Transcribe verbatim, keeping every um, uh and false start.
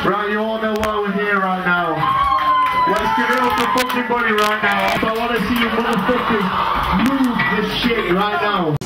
Right, you all know why we're here right now. Let's give it up for fucking Bunny right now. I want to see you motherfuckers move this shit right now.